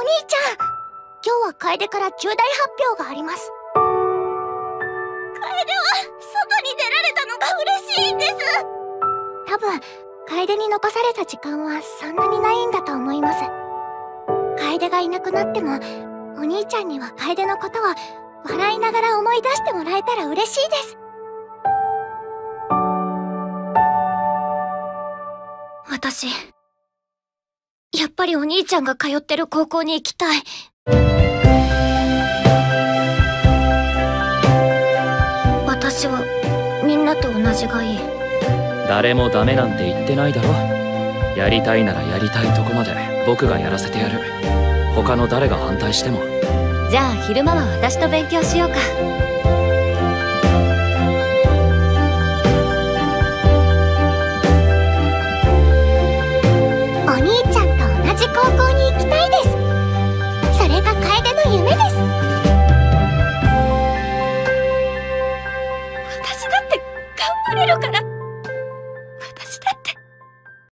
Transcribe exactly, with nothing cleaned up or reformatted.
兄ちゃん、今日は楓から重大発表があります。楓は外に出られたのが嬉しいんです。多分楓に残された時間はそんなにないんだと思います。楓がいなくなってもお兄ちゃんには楓のことを笑いながら思い出してもらえたら嬉しいです。私やっぱりお兄ちゃんが通ってる高校に行きたい。私はみんなと同じがいい。 誰もダメなんて言ってないだろ。やりたいならやりたいとこまで僕がやらせてやる。他の誰が反対しても。 じゃあ昼間は私と勉強しようか。 お兄ちゃんと同じ高校に行きたいです。それが楓の夢です。私だって頑張れるから。